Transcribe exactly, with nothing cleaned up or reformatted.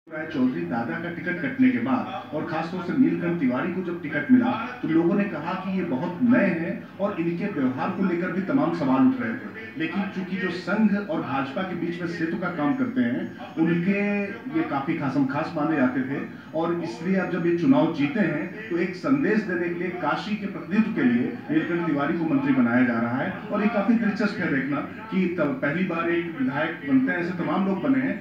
राय चौधरी दादा का टिकट कटने के बाद और खासतौर से नीलकंठ तिवारी को जब टिकट मिला तो लोगों ने कहा कि ये बहुत नए हैं और इनके व्यवहार को लेकर भी तमाम सवाल उठ रहे थे। लेकिन चूंकि जो संघ और भाजपा के बीच में सेतु का काम करते हैं, उनके ये काफी खासम खास माने जाते थे और इसलिए अब जब ये चुनाव जीते हैं तो एक संदेश देने के लिए काशी के प्रतिनिधित्व के लिए नीलकंठ तिवारी को मंत्री बनाया जा रहा है। और ये काफी दिलचस्प है देखना कि पहली बार एक विधायक बनते हैं, ऐसे तमाम लोग बने हैं।